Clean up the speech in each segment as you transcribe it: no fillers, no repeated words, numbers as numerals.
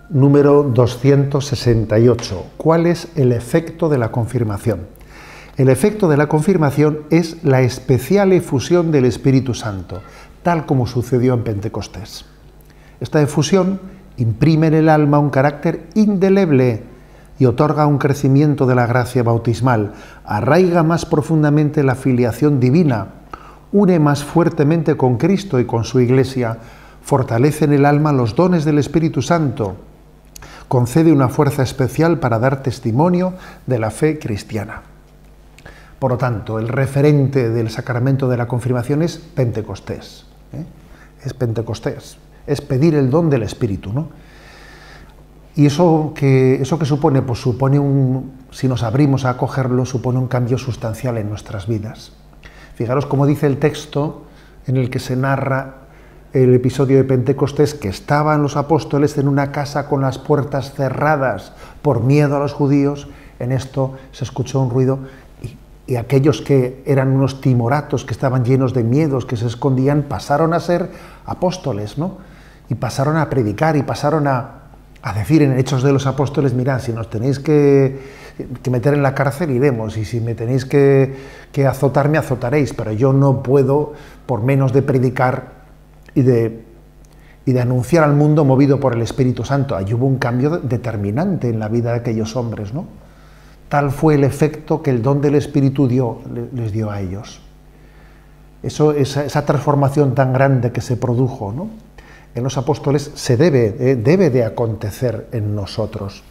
número 268. ¿Cuál es el efecto de la confirmación? El efecto de la confirmación es la especial efusión del Espíritu Santo, tal como sucedió en Pentecostés. Esta efusión imprime en el alma un carácter indeleble y otorga un crecimiento de la gracia bautismal, arraiga más profundamente la filiación divina, une más fuertemente con Cristo y con su Iglesia, fortalece en el alma los dones del Espíritu Santo, concede una fuerza especial para dar testimonio de la fe cristiana. Por lo tanto, el referente del sacramento de la confirmación es Pentecostés. Es Pentecostés, es pedir el don del Espíritu, ¿no? ¿Y eso que supone? Pues supone si nos abrimos a acogerlo, supone un cambio sustancial en nuestras vidas. Fijaros cómo dice el texto en el que se narra el episodio de Pentecostés, que estaban los apóstoles en una casa con las puertas cerradas por miedo a los judíos. En esto se escuchó un ruido y aquellos que eran unos timoratos, que estaban llenos de miedos, que se escondían, pasaron a ser apóstoles, ¿no? Y pasaron a predicar y pasaron a decir en Hechos de los Apóstoles: mirad, si nos tenéis que meter en la cárcel, iremos, y si me tenéis que azotar, me azotaréis, pero yo no puedo, por menos de predicar y de anunciar al mundo movido por el Espíritu Santo. Allí hubo un cambio determinante en la vida de aquellos hombres, ¿no? Tal fue el efecto que el don del Espíritu les dio a ellos. Esa transformación tan grande que se produjo, ¿no?, en los apóstoles debe de acontecer en nosotros.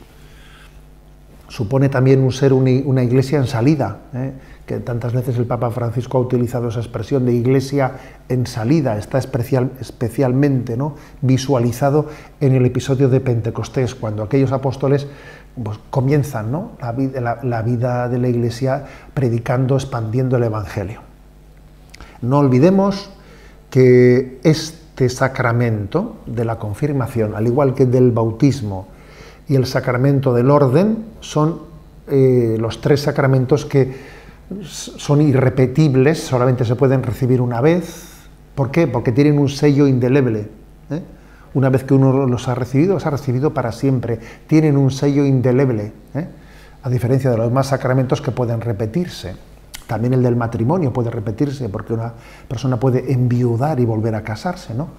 Supone también una iglesia en salida, que tantas veces el Papa Francisco ha utilizado esa expresión de iglesia en salida. Está especialmente, ¿no?, visualizado en el episodio de Pentecostés, cuando aquellos apóstoles pues comienzan, ¿no?, la vida de la iglesia predicando, expandiendo el Evangelio. No olvidemos que este sacramento de la confirmación, al igual que del bautismo y el sacramento del orden, son los tres sacramentos que son irrepetibles, solamente se pueden recibir una vez. ¿Por qué? Porque tienen un sello indeleble. Una vez que uno los ha recibido para siempre. Tienen un sello indeleble, a diferencia de los demás sacramentos que pueden repetirse. También el del matrimonio puede repetirse, porque una persona puede enviudar y volver a casarse, ¿no?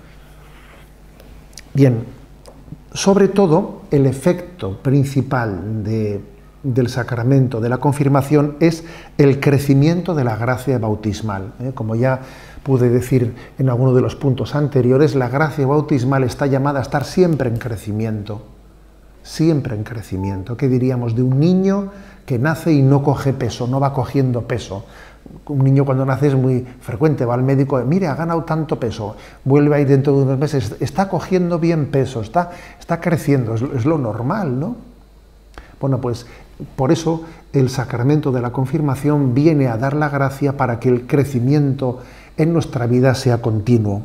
Bien, sobre todo, el efecto principal del sacramento de la confirmación es el crecimiento de la gracia bautismal. Como ya pude decir en alguno de los puntos anteriores, la gracia bautismal está llamada a estar siempre en crecimiento. Siempre en crecimiento. ¿Qué diríamos de un niño que nace y no coge peso, no va cogiendo peso? Un niño cuando nace es muy frecuente, va al médico, mire, ha ganado tanto peso, vuelve ahí dentro de unos meses, está cogiendo bien peso, está creciendo, es lo normal, ¿no? Bueno, pues por eso el sacramento de la confirmación viene a dar la gracia para que el crecimiento en nuestra vida sea continuo.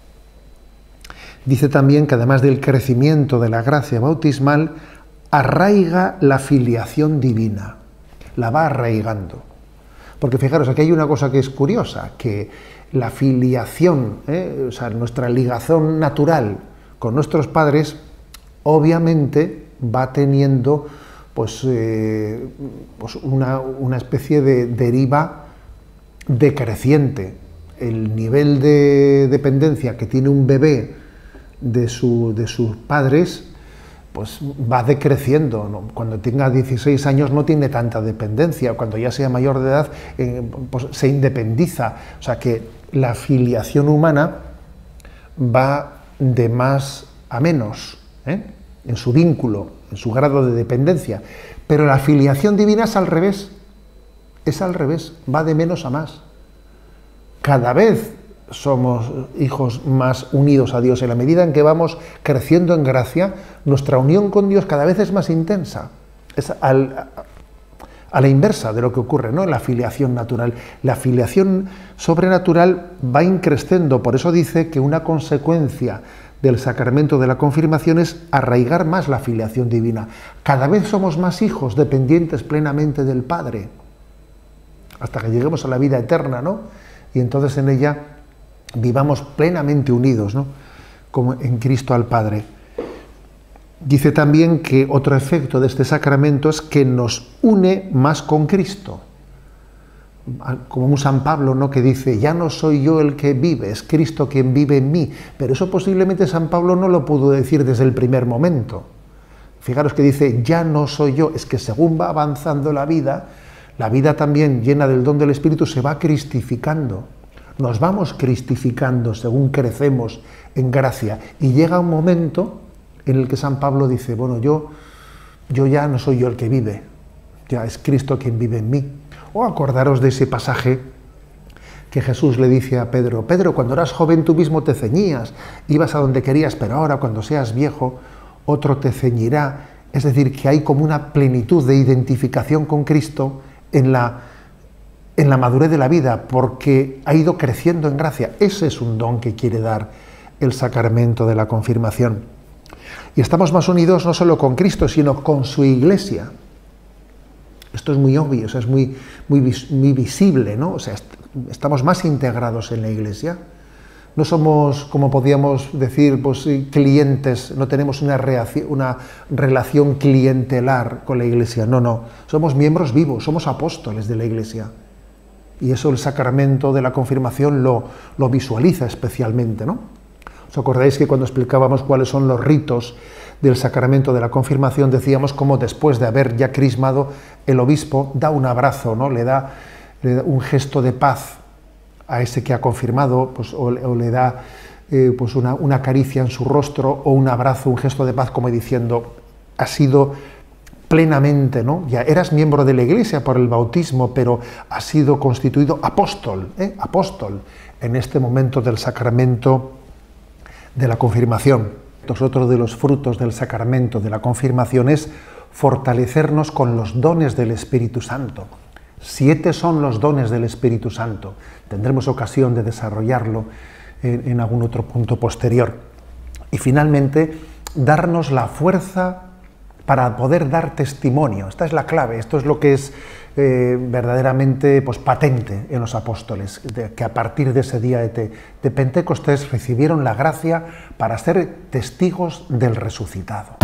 Dice también que además del crecimiento de la gracia bautismal, arraiga la filiación divina, la va arraigando. Porque fijaros, aquí hay una cosa que es curiosa, que la filiación, o sea, nuestra ligación natural con nuestros padres, obviamente va teniendo pues una especie de deriva decreciente. El nivel de dependencia que tiene un bebé de sus padres, pues va decreciendo, ¿no? Cuando tenga 16 años no tiene tanta dependencia, cuando ya sea mayor de edad pues se independiza. O sea que la filiación humana va de más a menos, en su vínculo, en su grado de dependencia. Pero la filiación divina es al revés, va de menos a más. Cada vez somos hijos más unidos a Dios. En la medida en que vamos creciendo en gracia, nuestra unión con Dios cada vez es más intensa. Es a la inversa de lo que ocurre, ¿no?, en la filiación natural. La filiación sobrenatural va increciendo. Por eso dice que una consecuencia del sacramento de la confirmación es arraigar más la filiación divina. Cada vez somos más hijos dependientes plenamente del Padre, hasta que lleguemos a la vida eterna, ¿no? Y entonces en ella vivamos plenamente unidos, ¿no?, como en Cristo al Padre. Dice también que otro efecto de este sacramento es que nos une más con Cristo. Como un San Pablo, ¿no?, que dice, ya no soy yo el que vive, es Cristo quien vive en mí. Pero eso posiblemente San Pablo no lo pudo decir desde el primer momento. Fijaros que dice, ya no soy yo, es que según va avanzando la vida también llena del don del Espíritu se va cristificando. Nos vamos cristificando según crecemos en gracia. Y llega un momento en el que San Pablo dice, bueno, yo ya no soy yo el que vive, ya es Cristo quien vive en mí. O acordaros de ese pasaje que Jesús le dice a Pedro, Pedro, cuando eras joven tú mismo te ceñías, ibas a donde querías, pero ahora cuando seas viejo, otro te ceñirá. Es decir, que hay como una plenitud de identificación con Cristo en la madurez de la vida, porque ha ido creciendo en gracia. Ese es un don que quiere dar el sacramento de la confirmación. Y estamos más unidos no solo con Cristo, sino con su Iglesia. Esto es muy obvio, o sea, es muy visible, ¿no? O sea, estamos más integrados en la Iglesia. No somos, como podríamos decir, pues, clientes, no tenemos una relación clientelar con la Iglesia. No, somos miembros vivos, somos apóstoles de la Iglesia. Y eso el sacramento de la confirmación lo visualiza especialmente, ¿no? ¿Os acordáis que cuando explicábamos cuáles son los ritos del sacramento de la confirmación, decíamos cómo después de haber ya crismado, el obispo da un abrazo, ¿no? Le da un gesto de paz a ese que ha confirmado, pues, o le da pues una caricia en su rostro, o un abrazo, un gesto de paz, como diciendo, has sido plenamente, ¿no? Ya eras miembro de la Iglesia por el bautismo, pero has sido constituido apóstol en este momento del sacramento de la confirmación. Otro de los frutos del sacramento de la confirmación es fortalecernos con los dones del Espíritu Santo. 7 son los dones del Espíritu Santo. Tendremos ocasión de desarrollarlo en algún otro punto posterior. Y finalmente, darnos la fuerza para poder dar testimonio. Esta es la clave, esto es lo que es verdaderamente, pues, patente en los apóstoles, que a partir de ese día de Pentecostés recibieron la gracia para ser testigos del resucitado.